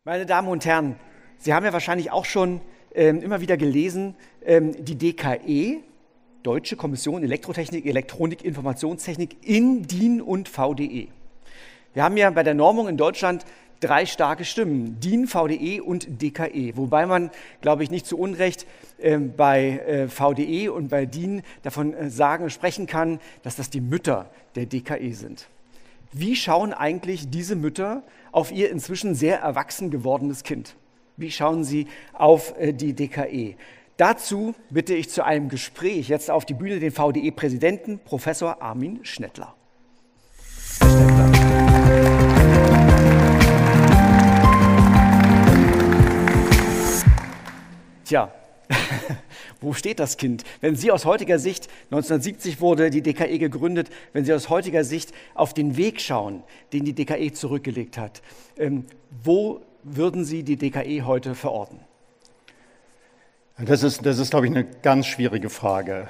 Meine Damen und Herren, Sie haben ja wahrscheinlich auch schon immer wieder gelesen, die DKE, Deutsche Kommission Elektrotechnik, Elektronik, Informationstechnik in DIN und VDE. Wir haben ja bei der Normung in Deutschland 3 starke Stimmen, DIN, VDE und DKE. Wobei man, glaube ich, nicht zu Unrecht bei VDE und bei DIN davon sprechen kann, dass das die Mütter der DKE sind. Wie schauen eigentlich diese Mütter auf ihr inzwischen sehr erwachsen gewordenes Kind? Wie schauen sie auf die DKE? Dazu bitte ich zu einem Gespräch jetzt auf die Bühne den VDE-Präsidenten, Professor Armin Schnettler. Herr Schnettler. Tja, wo steht das Kind? Wenn Sie aus heutiger Sicht, 1970 wurde die DKE gegründet, wenn Sie aus heutiger Sicht auf den Weg schauen, den die DKE zurückgelegt hat, wo würden Sie die DKE heute verorten? Das ist, glaube ich, eine ganz schwierige Frage.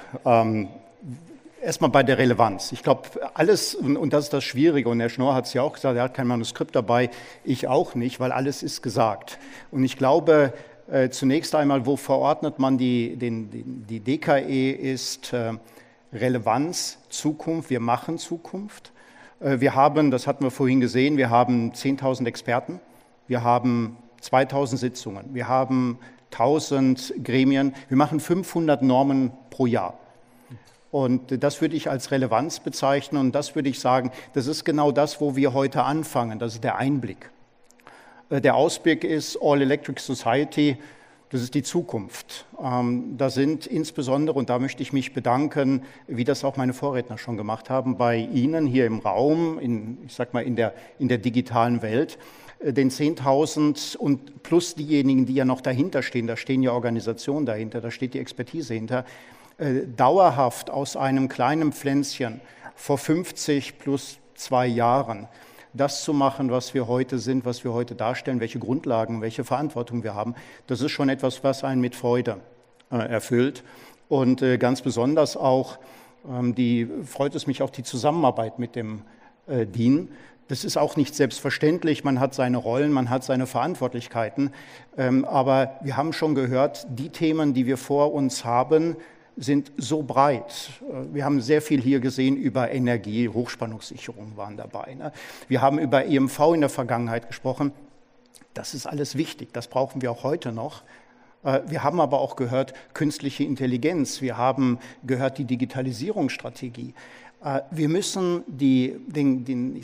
Erstmal bei der Relevanz. Ich glaube, alles, und das ist das Schwierige, und Herr Schnorr hat es ja auch gesagt, er hat kein Manuskript dabei, ich auch nicht, weil alles ist gesagt. Und ich glaube, zunächst einmal, wo verordnet man die DKE ist Relevanz, Zukunft, wir machen Zukunft. Wir haben, das hatten wir vorhin gesehen, wir haben 10.000 Experten, wir haben 2.000 Sitzungen, wir haben 1.000 Gremien, wir machen 500 Normen pro Jahr. Und das würde ich als Relevanz bezeichnen und das würde ich sagen, das ist genau das, wo wir heute anfangen, das ist der Einblick. Der Ausblick ist All Electric Society, das ist die Zukunft. Da sind insbesondere, und da möchte ich mich bedanken, wie das auch meine Vorredner schon gemacht haben, bei Ihnen hier im Raum, ich sag mal in der digitalen Welt, den 10.000 und plus diejenigen, die ja noch dahinter stehen, da stehen ja Organisationen dahinter, da steht die Expertise hinter, dauerhaft aus einem kleinen Pflänzchen vor 50 plus 2 Jahren das zu machen, was wir heute sind, was wir heute darstellen, welche Grundlagen, welche Verantwortung wir haben, das ist schon etwas, was einen mit Freude erfüllt. Und ganz besonders auch, freut es mich auch die Zusammenarbeit mit dem DIN. Das ist auch nicht selbstverständlich, man hat seine Rollen, man hat seine Verantwortlichkeiten, aber wir haben schon gehört, die Themen, die wir vor uns haben, sind so breit. Wir haben sehr viel hier gesehen über Energie, Hochspannungssicherung waren dabei. Ne? Wir haben über EMV in der Vergangenheit gesprochen. Das ist alles wichtig, das brauchen wir auch heute noch. Wir haben aber auch gehört, künstliche Intelligenz, wir haben gehört, die Digitalisierungsstrategie. Wir müssen in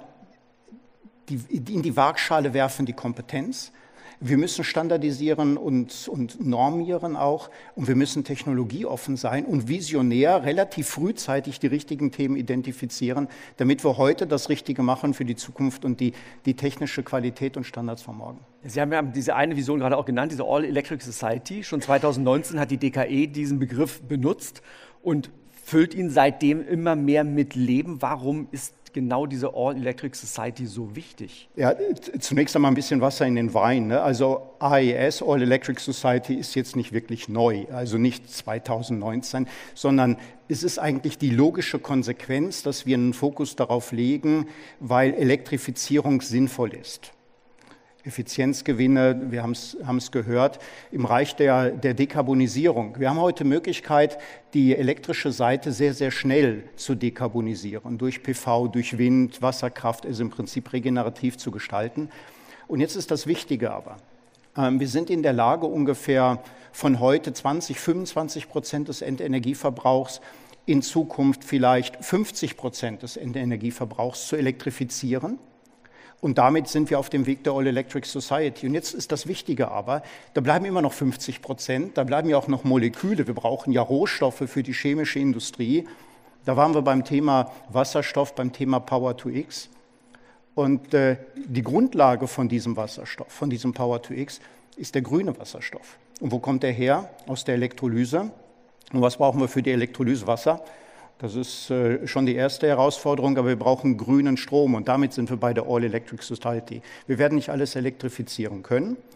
die Waagschale werfen, die Kompetenz. Wir müssen standardisieren und normieren auch und wir müssen technologieoffen sein und visionär relativ frühzeitig die richtigen Themen identifizieren, damit wir heute das Richtige machen für die Zukunft und die technische Qualität und Standards von morgen. Sie haben ja diese eine Vision gerade auch genannt, diese All Electric Society. Schon 2019 hat die DKE diesen Begriff benutzt und füllt ihn seitdem immer mehr mit Leben. Warum ist genau diese All Electric Society so wichtig? Ja, zunächst einmal ein bisschen Wasser in den Wein. Ne? Also AES, All Electric Society, ist jetzt nicht wirklich neu, also nicht 2019, sondern es ist eigentlich die logische Konsequenz, dass wir einen Fokus darauf legen, weil Elektrifizierung sinnvoll ist. Effizienzgewinne, wir haben es gehört, im Bereich der Dekarbonisierung. Wir haben heute Möglichkeit, die elektrische Seite sehr, sehr schnell zu dekarbonisieren, durch PV, durch Wind, Wasserkraft, also im Prinzip regenerativ zu gestalten. Und jetzt ist das Wichtige aber, wir sind in der Lage, ungefähr von heute 25% des Endenergieverbrauchs in Zukunft vielleicht 50% des Endenergieverbrauchs zu elektrifizieren. Und damit sind wir auf dem Weg der All Electric Society. Und jetzt ist das Wichtige aber, da bleiben immer noch 50%, da bleiben ja auch noch Moleküle. Wir brauchen ja Rohstoffe für die chemische Industrie. Da waren wir beim Thema Wasserstoff, beim Thema Power-to-X. Und die Grundlage von diesem Wasserstoff, von diesem Power-to-X, ist der grüne Wasserstoff. Und wo kommt der her? Aus der Elektrolyse. Und was brauchen wir für die Elektrolyse? Wasser. Das ist schon die erste Herausforderung, aber wir brauchen grünen Strom und damit sind wir bei der All Electric Society. Wir werden nicht alles elektrifizieren können,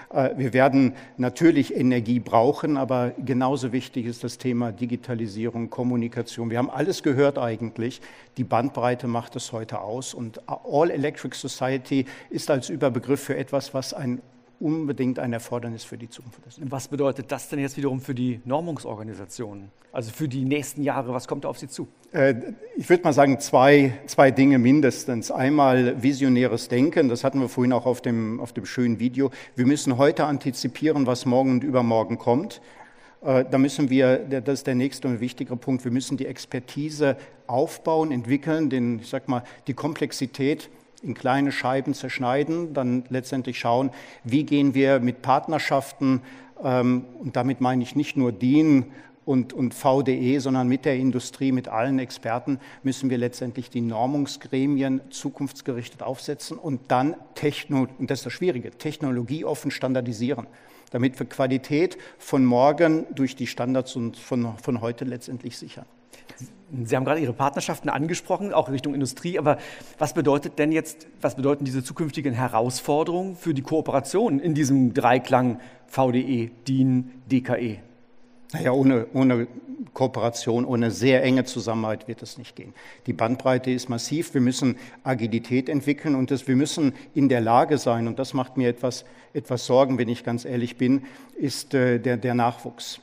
Wir werden natürlich Energie brauchen, aber genauso wichtig ist das Thema Digitalisierung, Kommunikation. Wir haben alles gehört eigentlich. Die Bandbreite macht es heute aus. Und All Electric Society ist als Überbegriff für etwas, was unbedingt ein Erfordernis für die Zukunft ist. Was bedeutet das denn jetzt wiederum für die Normungsorganisationen? Also für die nächsten Jahre, was kommt da auf Sie zu? Ich würde mal sagen, zwei Dinge mindestens. Einmal visionäres Denken, das hatten wir vorhin auch auf dem schönen Video. Wir müssen heute antizipieren, was morgen und übermorgen kommt. Da müssen wir, das ist der nächste und wichtigere Punkt, wir müssen die Expertise aufbauen, entwickeln, die Komplexität in kleine Scheiben zerschneiden, dann letztendlich schauen, wie gehen wir mit Partnerschaften, und damit meine ich nicht nur DIN und VDE, sondern mit der Industrie, mit allen Experten, müssen wir letztendlich die Normungsgremien zukunftsgerichtet aufsetzen und dann, und das ist das Schwierige, technologieoffen standardisieren, damit wir Qualität von morgen durch die Standards und von heute letztendlich sichern. Sie haben gerade Ihre Partnerschaften angesprochen, auch Richtung Industrie, aber was bedeuten diese zukünftigen Herausforderungen für die Kooperation in diesem Dreiklang VDE, DIN, DKE? Naja, ohne Kooperation, ohne sehr enge Zusammenarbeit wird es nicht gehen. Die Bandbreite ist massiv, wir müssen Agilität entwickeln und wir müssen in der Lage sein, und das macht mir etwas Sorgen, wenn ich ganz ehrlich bin, ist der Nachwuchs.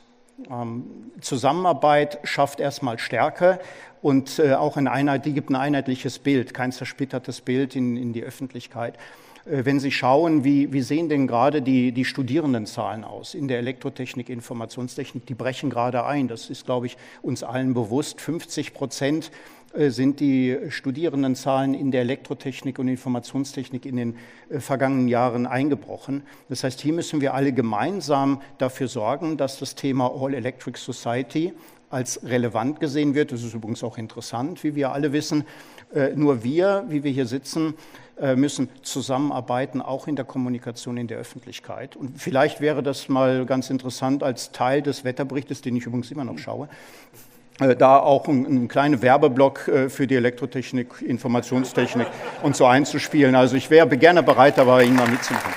Zusammenarbeit schafft erstmal Stärke und auch die gibt ein einheitliches Bild, kein zersplittertes Bild in die Öffentlichkeit. Wenn Sie schauen, wie sehen denn gerade die Studierendenzahlen aus in der Elektrotechnik, Informationstechnik, die brechen gerade ein. Das ist, glaube ich, uns allen bewusst. 50% sind die Studierendenzahlen in der Elektrotechnik und Informationstechnik in den vergangenen Jahren eingebrochen. Das heißt, hier müssen wir alle gemeinsam dafür sorgen, dass das Thema All Electric Society als relevant gesehen wird. Das ist übrigens auch interessant, wie wir alle wissen. Nur wir, wie wir hier sitzen, müssen zusammenarbeiten, auch in der Kommunikation in der Öffentlichkeit. Und vielleicht wäre das mal ganz interessant als Teil des Wetterberichtes, den ich übrigens immer noch schaue, da auch einen kleinen Werbeblock für die Elektrotechnik, Informationstechnik und so einzuspielen. Also ich wäre gerne bereit, dabei Ihnen mal mitzumachen.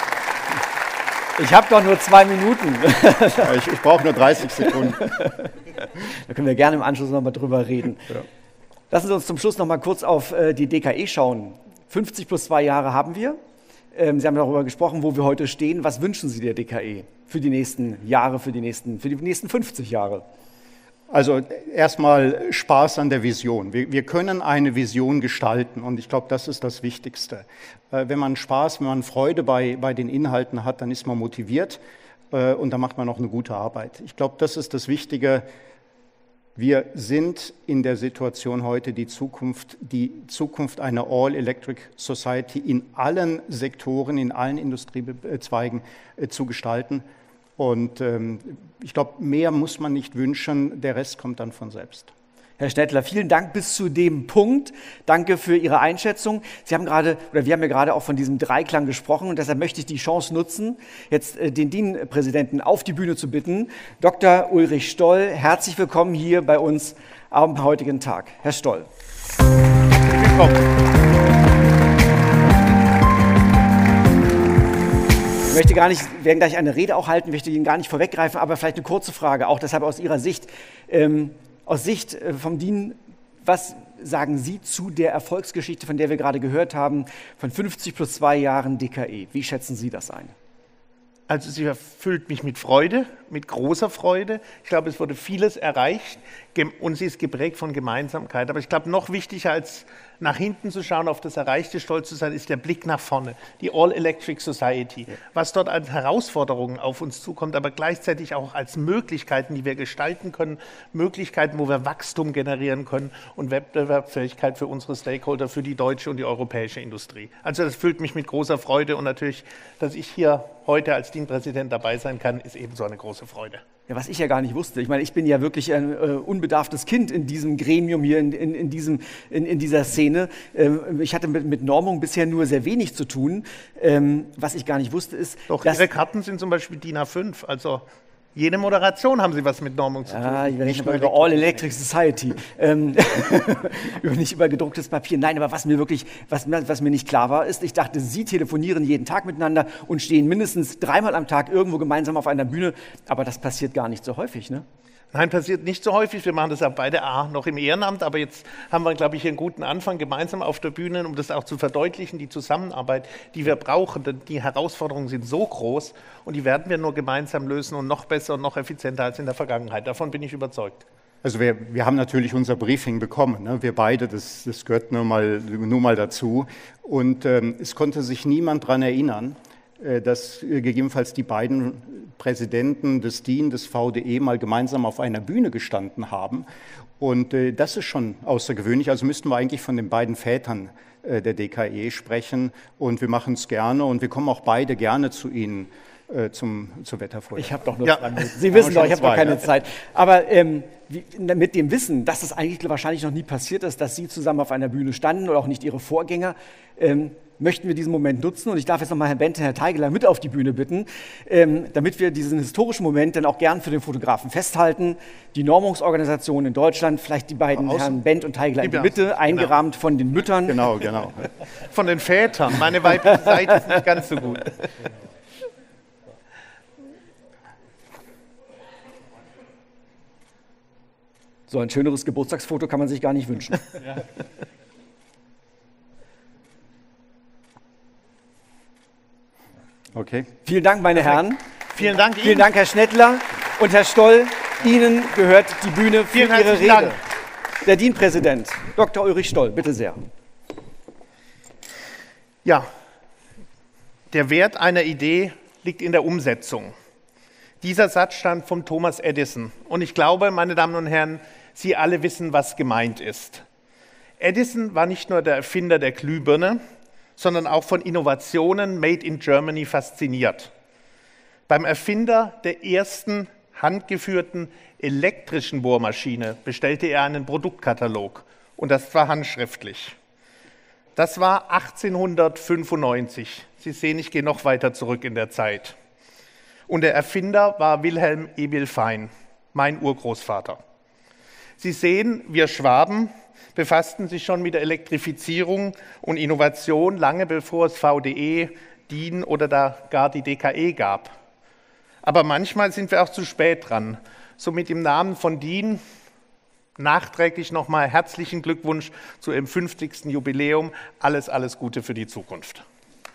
Ich habe doch nur 2 Minuten. Ich brauche nur 30 Sekunden. Da können wir gerne im Anschluss noch mal drüber reden. Ja. Lassen Sie uns zum Schluss noch mal kurz auf die DKE schauen. 50 plus 2 Jahre haben wir. Sie haben darüber gesprochen, wo wir heute stehen. Was wünschen Sie der DKE für die nächsten Jahre, für die nächsten 50 Jahre? Also erstmal Spaß an der Vision. Wir können eine Vision gestalten und ich glaube, das ist das Wichtigste. Wenn man Spaß, wenn man Freude bei den Inhalten hat, dann ist man motiviert und dann macht man auch eine gute Arbeit. Ich glaube, das ist das Wichtige. Wir sind in der Situation heute, die Zukunft einer All-Electric Society in allen Sektoren, in allen Industriezweigen zu gestalten. Und ich glaube, mehr muss man nicht wünschen, der Rest kommt dann von selbst. Herr Schnettler, vielen Dank bis zu dem Punkt. Danke für Ihre Einschätzung. Wir haben ja gerade auch von diesem Dreiklang gesprochen und deshalb möchte ich die Chance nutzen, jetzt den DIN-Präsidenten auf die Bühne zu bitten. Dr. Ulrich Stoll, herzlich willkommen hier bei uns am heutigen Tag. Herr Stoll. Willkommen. Ich werden gleich eine Rede auch halten, möchte Ihnen gar nicht vorweggreifen, aber vielleicht eine kurze Frage, auch deshalb aus Ihrer Sicht. Aus Sicht vom DIN, was sagen Sie zu der Erfolgsgeschichte, von der wir gerade gehört haben, von 50 plus 2 Jahren DKE? Wie schätzen Sie das ein? Also sie erfüllt mich mit Freude, mit großer Freude. Ich glaube, es wurde vieles erreicht und sie ist geprägt von Gemeinsamkeit. Aber ich glaube, noch wichtiger als nach hinten zu schauen, auf das Erreichte stolz zu sein, ist der Blick nach vorne, die All-Electric Society. Was dort als Herausforderungen auf uns zukommt, aber gleichzeitig auch als Möglichkeiten, die wir gestalten können, Möglichkeiten, wo wir Wachstum generieren können und Wettbewerbsfähigkeit für unsere Stakeholder, für die deutsche und die europäische Industrie. Also das füllt mich mit großer Freude und natürlich, dass ich hier heute als DIN-Präsident dabei sein kann, ist ebenso eine große Freude. Ja, was ich ja gar nicht wusste. Ich meine, ich bin ja wirklich ein unbedarftes Kind in diesem Gremium hier, in dieser Szene. Ich hatte mit Normung bisher nur sehr wenig zu tun. Was ich gar nicht wusste, ist... Doch, Ihre Karten sind zum Beispiel DIN A5, also Jede Moderation haben Sie was mit Normung zu tun. Ja, ich rede über All Electric Society. Nicht über gedrucktes Papier. Nein, aber was mir nicht klar war, ist, ich dachte, Sie telefonieren jeden Tag miteinander und stehen mindestens 3-mal am Tag irgendwo gemeinsam auf einer Bühne. Aber das passiert gar nicht so häufig, ne? Nein, passiert nicht so häufig. Wir machen das auch beide noch im Ehrenamt, aber jetzt haben wir, glaube ich, einen guten Anfang gemeinsam auf der Bühne, um das auch zu verdeutlichen, die Zusammenarbeit, die wir brauchen. Denn die Herausforderungen sind so groß und die werden wir nur gemeinsam lösen und noch besser und noch effizienter als in der Vergangenheit. Davon bin ich überzeugt. Also wir haben natürlich unser Briefing bekommen, ne? Wir beide, das gehört nur mal dazu. Und es konnte sich niemand daran erinnern, dass gegebenenfalls die beiden Präsidenten des DIN, des VDE mal gemeinsam auf einer Bühne gestanden haben. Und das ist schon außergewöhnlich. Also müssten wir eigentlich von den beiden Vätern der DKE sprechen. Und wir machen es gerne und wir kommen auch beide gerne zu Ihnen zur Wetterfolge. Ich habe doch nur 2 Minuten. Sie wissen doch, ich habe doch keine Zeit. Aber mit dem Wissen, dass es eigentlich wahrscheinlich noch nie passiert ist, dass Sie zusammen auf einer Bühne standen oder auch nicht Ihre Vorgänger, möchten wir diesen Moment nutzen. Und ich darf jetzt nochmal Herrn Bente, Herr Teigeler mit auf die Bühne bitten, damit wir diesen historischen Moment dann auch gern für den Fotografen festhalten. Die Normungsorganisation in Deutschland, vielleicht die beiden Herren Bent und Teigeler in die Mitte, eingerahmt von den Müttern. Genau. Von den Vätern. Meine weibliche Seite ist nicht ganz so gut. So ein schöneres Geburtstagsfoto kann man sich gar nicht wünschen. Ja. Okay. Vielen Dank, meine Herren. Vielen Dank Ihnen. Vielen Dank, Herr Schnettler und Herr Stoll. Ihnen gehört die Bühne für Ihre Rede. Dank. Der DIN-Präsident, Dr. Ulrich Stoll, bitte sehr. Ja, der Wert einer Idee liegt in der Umsetzung. Dieser Satz stammt von Thomas Edison. Und ich glaube, meine Damen und Herren, Sie alle wissen, was gemeint ist. Edison war nicht nur der Erfinder der Glühbirne, sondern auch von Innovationen made in Germany fasziniert. Beim Erfinder der ersten handgeführten elektrischen Bohrmaschine bestellte er einen Produktkatalog und das war handschriftlich. Das war 1895. Sie sehen, ich gehe noch weiter zurück in der Zeit. Und der Erfinder war Wilhelm Emil Fein, mein Urgroßvater. Sie sehen, wir Schwaben befassten sich schon mit der Elektrifizierung und Innovation lange bevor es VDE, DIN oder da gar die DKE gab. Aber manchmal sind wir auch zu spät dran. Somit im Namen von DIN nachträglich nochmal herzlichen Glückwunsch zu Ihrem 50. Jubiläum. Alles Gute für die Zukunft.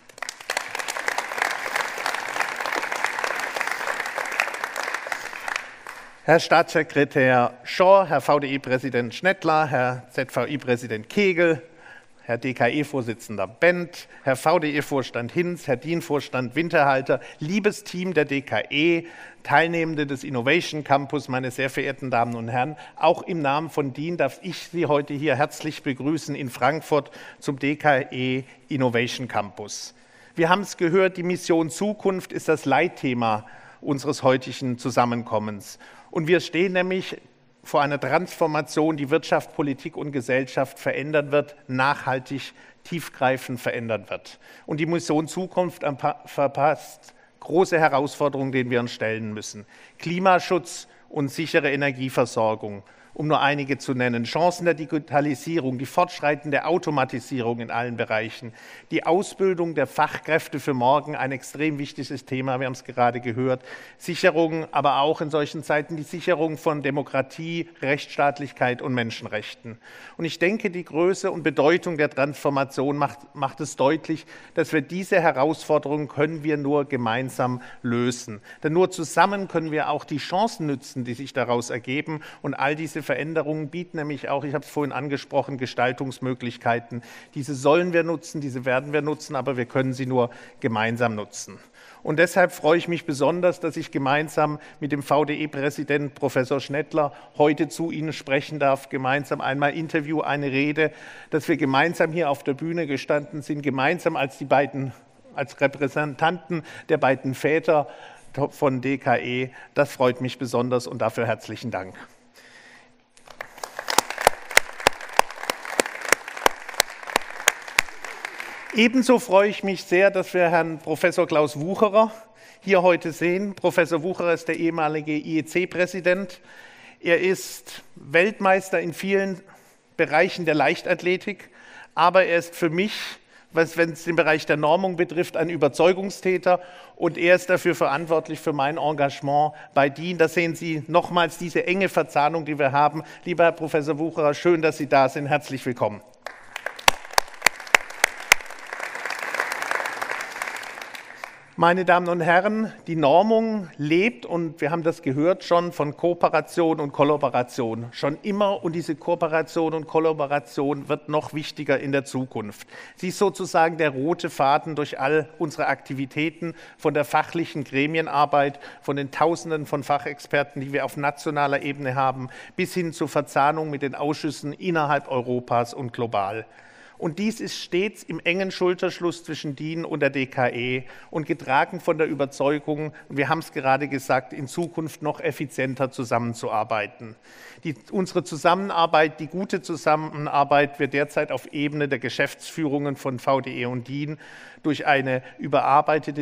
Herr Staatssekretär Schorr, Herr VDE-Präsident Schnettler, Herr ZVI-Präsident Kegel, Herr DKE-Vorsitzender Bent, Herr VDE-Vorstand Hinz, Herr DIN-Vorstand Winterhalter, liebes Team der DKE, Teilnehmende des Innovation Campus, meine sehr verehrten Damen und Herren, auch im Namen von DIN darf ich Sie heute hier herzlich begrüßen in Frankfurt zum DKE Innovation Campus. Wir haben es gehört, die Mission Zukunft ist das Leitthema unseres heutigen Zusammenkommens. Und wir stehen nämlich vor einer Transformation, die Wirtschaft, Politik und Gesellschaft verändern wird, nachhaltig, tiefgreifend verändern wird. Und die Mission Zukunft verpasst große Herausforderungen, denen wir uns stellen müssen. Klimaschutz und sichere Energieversorgung, um nur einige zu nennen. Chancen der Digitalisierung, die fortschreitende Automatisierung in allen Bereichen, die Ausbildung der Fachkräfte für morgen, ein extrem wichtiges Thema, wir haben es gerade gehört. Sicherung, aber auch in solchen Zeiten die Sicherung von Demokratie, Rechtsstaatlichkeit und Menschenrechten. Und ich denke, die Größe und Bedeutung der Transformation macht es deutlich, dass wir diese Herausforderungen können wir nur gemeinsam lösen. Denn nur zusammen können wir auch die Chancen nützen, die sich daraus ergeben. Und all diese Veränderungen bieten nämlich auch, ich habe es vorhin angesprochen, Gestaltungsmöglichkeiten. Diese sollen wir nutzen, diese werden wir nutzen, aber wir können sie nur gemeinsam nutzen. Und deshalb freue ich mich besonders, dass ich gemeinsam mit dem VDE-Präsidenten Professor Schnettler heute zu Ihnen sprechen darf, gemeinsam einmal Interview, eine Rede, dass wir gemeinsam hier auf der Bühne gestanden sind, gemeinsam als Repräsentanten der beiden Väter von DKE. Das freut mich besonders und dafür herzlichen Dank. Ebenso freue ich mich sehr, dass wir Herrn Professor Klaus Wucherer hier heute sehen. Professor Wucherer ist der ehemalige IEC-Präsident. Er ist Weltmeister in vielen Bereichen der Leichtathletik, aber er ist für mich, wenn es den Bereich der Normung betrifft, ein Überzeugungstäter und er ist dafür verantwortlich für mein Engagement bei DIN. Da sehen Sie nochmals diese enge Verzahnung, die wir haben. Lieber Herr Professor Wucherer, schön, dass Sie da sind. Herzlich willkommen. Meine Damen und Herren, die Normung lebt, und wir haben das gehört schon, von Kooperation und Kollaboration. Schon immer, und diese Kooperation und Kollaboration wird noch wichtiger in der Zukunft. Sie ist sozusagen der rote Faden durch all unsere Aktivitäten, von der fachlichen Gremienarbeit, von den Tausenden von Fachexperten, die wir auf nationaler Ebene haben, bis hin zur Verzahnung mit den Ausschüssen innerhalb Europas und global. Und dies ist stets im engen Schulterschluss zwischen DIN und der DKE und getragen von der Überzeugung, wir haben es gerade gesagt, in Zukunft noch effizienter zusammenzuarbeiten. Unsere Zusammenarbeit, die gute Zusammenarbeit, wird derzeit auf Ebene der Geschäftsführungen von VDE und DIN durch eine überarbeitete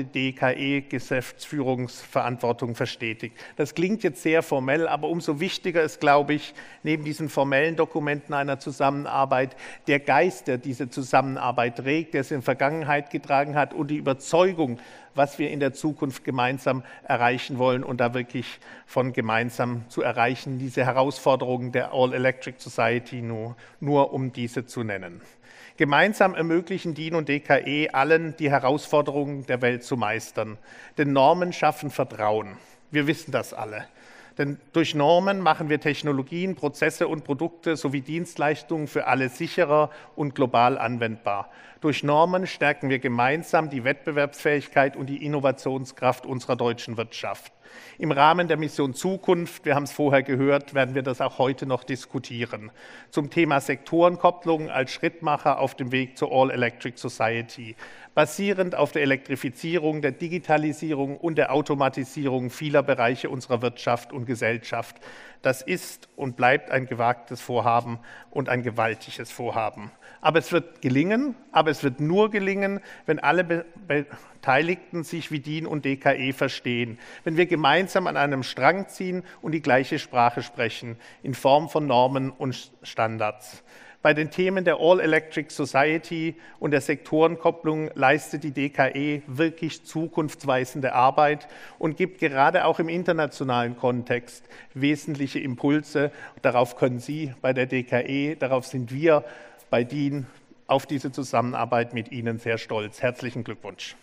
DKE-Geschäftsführungsverantwortung verstetigt. Das klingt jetzt sehr formell, aber umso wichtiger ist, glaube ich, neben diesen formellen Dokumenten einer Zusammenarbeit der Geist, der diese Zusammenarbeit trägt, der es in der Vergangenheit getragen hat, und die Überzeugung, was wir in der Zukunft gemeinsam erreichen wollen und da wirklich von gemeinsam zu erreichen, diese Herausforderungen der All-Electric Society, nur um diese zu nennen. Gemeinsam ermöglichen DIN und DKE allen, die Herausforderungen der Welt zu meistern. Denn Normen schaffen Vertrauen. Wir wissen das alle. Denn durch Normen machen wir Technologien, Prozesse und Produkte sowie Dienstleistungen für alle sicherer und global anwendbar. Durch Normen stärken wir gemeinsam die Wettbewerbsfähigkeit und die Innovationskraft unserer deutschen Wirtschaft. Im Rahmen der Mission Zukunft, wir haben es vorher gehört, werden wir das auch heute noch diskutieren, zum Thema Sektorenkopplung als Schrittmacher auf dem Weg zur All-Electric Society, basierend auf der Elektrifizierung, der Digitalisierung und der Automatisierung vieler Bereiche unserer Wirtschaft und Gesellschaft. Das ist und bleibt ein gewagtes Vorhaben und ein gewaltiges Vorhaben. Aber es wird gelingen, aber es wird nur gelingen, wenn alle Beteiligten sich wie DIN und DKE verstehen, wenn wir gemeinsam an einem Strang ziehen und die gleiche Sprache sprechen, in Form von Normen und Standards. Bei den Themen der All-Electric Society und der Sektorenkopplung leistet die DKE wirklich zukunftsweisende Arbeit und gibt gerade auch im internationalen Kontext wesentliche Impulse. Darauf können Sie bei der DKE, darauf sind wir bei DIN, auf diese Zusammenarbeit mit Ihnen sehr stolz. Herzlichen Glückwunsch.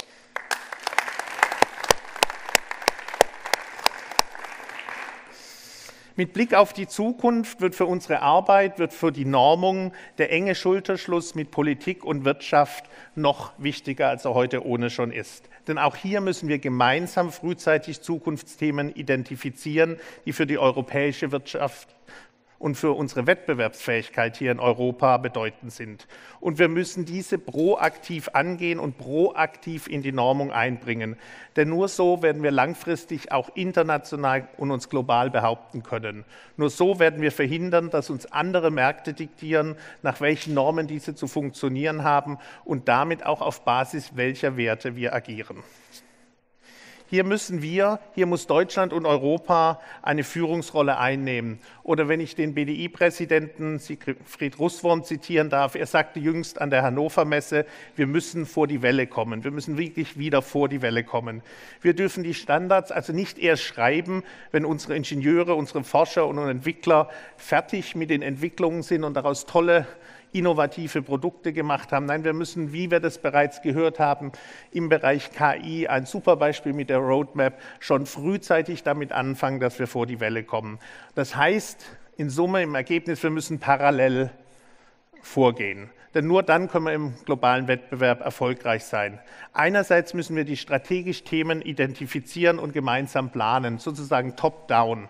Mit Blick auf die Zukunft wird für unsere Arbeit, wird für die Normung der enge Schulterschluss mit Politik und Wirtschaft noch wichtiger, als er heute ohne schon ist. Denn auch hier müssen wir gemeinsam frühzeitig Zukunftsthemen identifizieren, die für die europäische Wirtschaft und für unsere Wettbewerbsfähigkeit hier in Europa bedeutend sind. Und wir müssen diese proaktiv angehen und proaktiv in die Normung einbringen. Denn nur so werden wir langfristig auch international und uns global behaupten können. Nur so werden wir verhindern, dass uns andere Märkte diktieren, nach welchen Normen diese zu funktionieren haben und damit auch auf Basis welcher Werte wir agieren. Hier muss Deutschland und Europa eine Führungsrolle einnehmen. Oder wenn ich den BDI-Präsidenten Siegfried Russwurm zitieren darf, er sagte jüngst an der Hannover Messe, wir müssen vor die Welle kommen. Wir müssen wirklich wieder vor die Welle kommen. Wir dürfen die Standards also nicht erst schreiben, wenn unsere Ingenieure, unsere Forscher und Entwickler fertig mit den Entwicklungen sind und daraus tolle innovative Produkte gemacht haben. Nein, wir müssen, wie wir das bereits gehört haben, im Bereich KI, ein super Beispiel mit der Roadmap, schon frühzeitig damit anfangen, dass wir vor die Welle kommen. Das heißt, in Summe, im Ergebnis, wir müssen parallel vorgehen. Denn nur dann können wir im globalen Wettbewerb erfolgreich sein. Einerseits müssen wir die strategischen Themen identifizieren und gemeinsam planen, sozusagen top-down.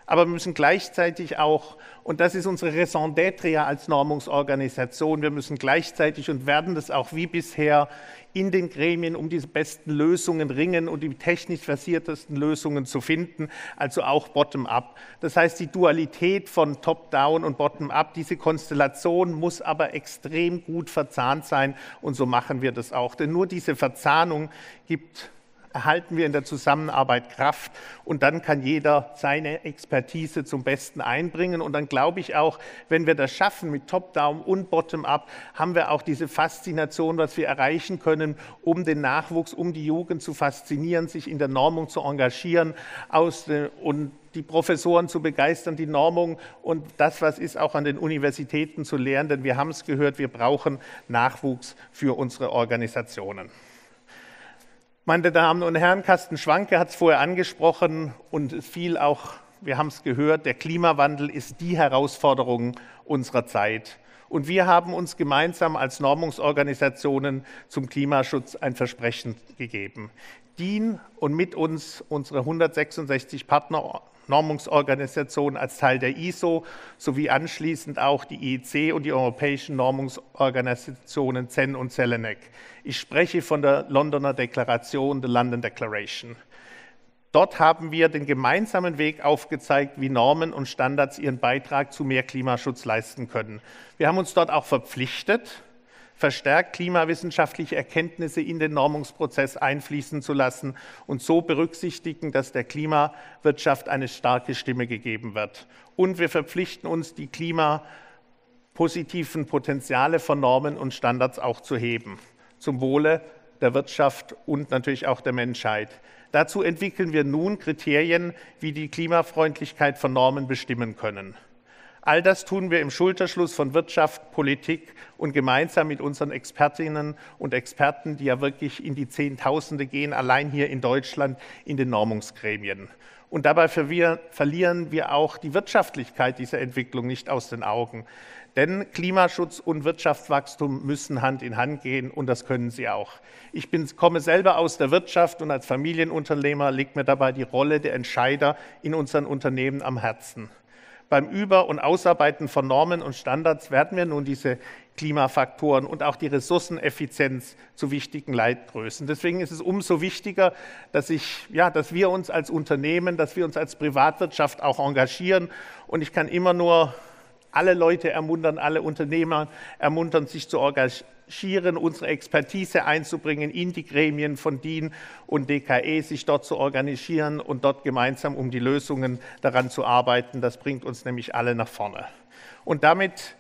Aber wir müssen gleichzeitig auch, und das ist unsere Raison d'être ja als Normungsorganisation, wir müssen gleichzeitig und werden das auch wie bisher in den Gremien um die besten Lösungen ringen und die technisch versiertesten Lösungen zu finden, also auch bottom-up. Das heißt, die Dualität von top-down und bottom-up, diese Konstellation muss aber extrem gut verzahnt sein und so machen wir das auch. Denn nur diese Verzahnung erhalten wir in der Zusammenarbeit Kraft und dann kann jeder seine Expertise zum Besten einbringen. Und dann glaube ich auch, wenn wir das schaffen mit Top-Down und Bottom-Up, haben wir auch diese Faszination, was wir erreichen können, um den Nachwuchs, um die Jugend zu faszinieren, sich in der Normung zu engagieren und die Professoren zu begeistern, die Normung und das, was ist, auch an den Universitäten zu lehren. Denn wir haben es gehört, wir brauchen Nachwuchs für unsere Organisationen. Meine Damen und Herren, Carsten Schwanke hat es vorher angesprochen und es fiel auch, wir haben es gehört, der Klimawandel ist die Herausforderung unserer Zeit. Und wir haben uns gemeinsam als Normungsorganisationen zum Klimaschutz ein Versprechen gegeben. DIN und mit uns unsere 166 Partnernormungsorganisationen als Teil der ISO sowie anschließend auch die IEC und die europäischen Normungsorganisationen CEN und Zelenek. Ich spreche von der Londoner Deklaration, the London Declaration. Dort haben wir den gemeinsamen Weg aufgezeigt, wie Normen und Standards ihren Beitrag zu mehr Klimaschutz leisten können. Wir haben uns dort auch verpflichtet, verstärkt klimawissenschaftliche Erkenntnisse in den Normungsprozess einfließen zu lassen und so berücksichtigen, dass der Klimawirtschaft eine starke Stimme gegeben wird. Und wir verpflichten uns, die klimapositiven Potenziale von Normen und Standards auch zu heben, zum Wohle der Wirtschaft und natürlich auch der Menschheit. Dazu entwickeln wir nun Kriterien, wie die Klimafreundlichkeit von Normen bestimmen können. All das tun wir im Schulterschluss von Wirtschaft, Politik und gemeinsam mit unseren Expertinnen und Experten, die ja wirklich in die Zehntausende gehen, allein hier in Deutschland in den Normungsgremien. Und dabei verlieren wir auch die Wirtschaftlichkeit dieser Entwicklung nicht aus den Augen. Denn Klimaschutz und Wirtschaftswachstum müssen Hand in Hand gehen und das können sie auch. Ich komme selber aus der Wirtschaft und als Familienunternehmer liegt mir dabei die Rolle der Entscheider in unseren Unternehmen am Herzen. Beim Über- und Ausarbeiten von Normen und Standards werden wir nun diese Klimafaktoren und auch die Ressourceneffizienz zu wichtigen Leitgrößen. Deswegen ist es umso wichtiger, dass wir uns als Unternehmen, dass wir uns als Privatwirtschaft auch engagieren. Und ich kann immer nur alle Leute ermuntern, alle Unternehmer ermuntern, sich zu engagieren, unsere Expertise einzubringen in die Gremien von DIN und DKE, sich dort zu organisieren und dort gemeinsam um die Lösungen daran zu arbeiten. Das bringt uns nämlich alle nach vorne. Und damit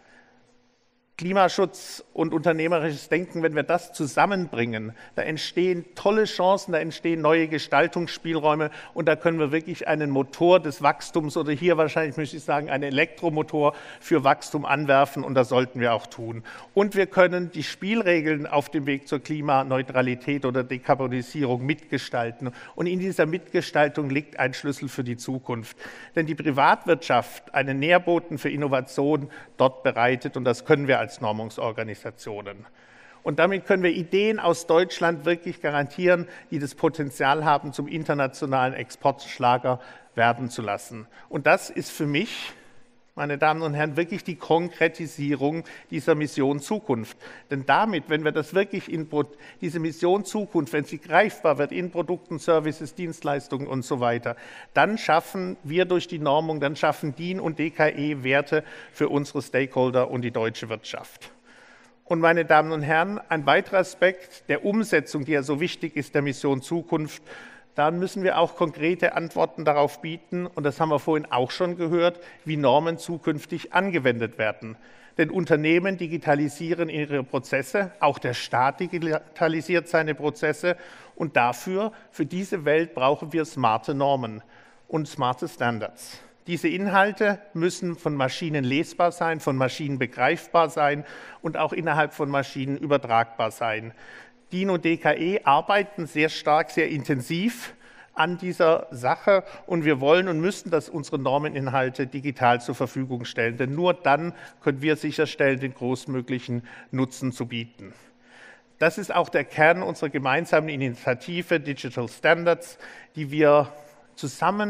Klimaschutz und unternehmerisches Denken, wenn wir das zusammenbringen, da entstehen tolle Chancen, da entstehen neue Gestaltungsspielräume und da können wir wirklich einen Motor des Wachstums oder hier wahrscheinlich möchte ich sagen, einen Elektromotor für Wachstum anwerfen und das sollten wir auch tun. Und wir können die Spielregeln auf dem Weg zur Klimaneutralität oder Dekarbonisierung mitgestalten und in dieser Mitgestaltung liegt ein Schlüssel für die Zukunft. Denn die Privatwirtschaft einen Nährboden für Innovation dort bereitet und das können wir als Normungsorganisationen. Und damit können wir Ideen aus Deutschland wirklich garantieren, die das Potenzial haben, zum internationalen Exportschlager werden zu lassen. Und das ist für mich, meine Damen und Herren, wirklich die Konkretisierung dieser Mission Zukunft. Denn damit, wenn wir das wirklich diese Mission Zukunft, wenn sie greifbar wird in Produkten, Services, Dienstleistungen und so weiter, dann schaffen wir durch die Normung, dann schaffen DIN und DKE Werte für unsere Stakeholder und die deutsche Wirtschaft. Und meine Damen und Herren, ein weiterer Aspekt der Umsetzung, die ja so wichtig ist, der Mission Zukunft, dann müssen wir auch konkrete Antworten darauf bieten, und das haben wir vorhin auch schon gehört, wie Normen zukünftig angewendet werden. Denn Unternehmen digitalisieren ihre Prozesse, auch der Staat digitalisiert seine Prozesse und für diese Welt brauchen wir smarte Normen und smarte Standards. Diese Inhalte müssen von Maschinen lesbar sein, von Maschinen begreifbar sein und auch innerhalb von Maschinen übertragbar sein. DIN und DKE arbeiten sehr stark, sehr intensiv an dieser Sache und wir wollen und müssen, dass unsere Normeninhalte digital zur Verfügung stellen, denn nur dann können wir sicherstellen, den großmöglichen Nutzen zu bieten. Das ist auch der Kern unserer gemeinsamen Initiative Digital Standards, die wir zusammen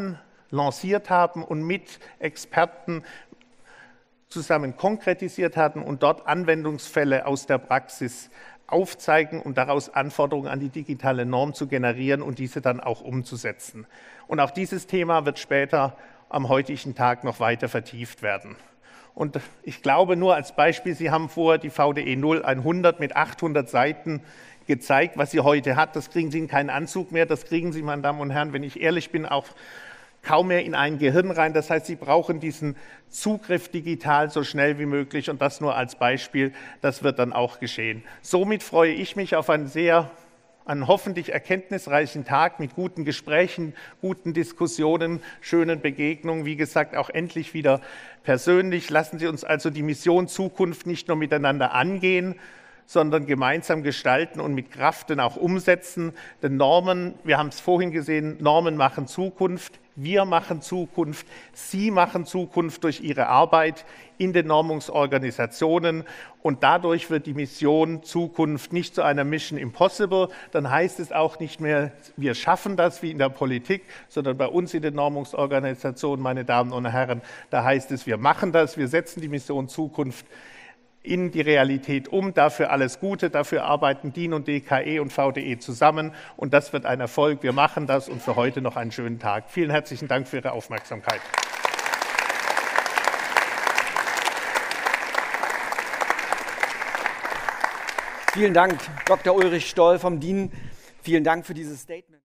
lanciert haben und mit Experten zusammen konkretisiert hatten und dort Anwendungsfälle aus der Praxis aufzeigen und daraus Anforderungen an die digitale Norm zu generieren und diese dann auch umzusetzen. Und auch dieses Thema wird später am heutigen Tag noch weiter vertieft werden. Und ich glaube, nur als Beispiel, Sie haben vorher die VDE 0100 mit 800 Seiten gezeigt, was sie heute hat. Das kriegen Sie in keinen Anzug mehr, das kriegen Sie, meine Damen und Herren, wenn ich ehrlich bin, auch kaum mehr in ein Gehirn rein. Das heißt, Sie brauchen diesen Zugriff digital so schnell wie möglich und das nur als Beispiel, das wird dann auch geschehen. Somit freue ich mich auf einen hoffentlich erkenntnisreichen Tag mit guten Gesprächen, guten Diskussionen, schönen Begegnungen, wie gesagt, auch endlich wieder persönlich. Lassen Sie uns also die Mission Zukunft nicht nur miteinander angehen, sondern gemeinsam gestalten und mit Kraft dann auch umsetzen. Denn Normen, wir haben es vorhin gesehen, Normen machen Zukunft, wir machen Zukunft, Sie machen Zukunft durch Ihre Arbeit in den Normungsorganisationen und dadurch wird die Mission Zukunft nicht zu einer Mission Impossible, dann heißt es auch nicht mehr, wir schaffen das wie in der Politik, sondern bei uns in den Normungsorganisationen, meine Damen und Herren, da heißt es, wir machen das, wir setzen die Mission Zukunft in die Realität um. Dafür alles Gute, dafür arbeiten DIN und DKE und VDE zusammen und das wird ein Erfolg. Wir machen das und für heute noch einen schönen Tag. Vielen herzlichen Dank für Ihre Aufmerksamkeit. Vielen Dank, Dr. Ulrich Stoll vom DIN. Vielen Dank für dieses Statement.